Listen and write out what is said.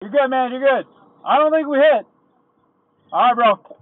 You're good, man. You're good. I don't think we hit. All right, bro.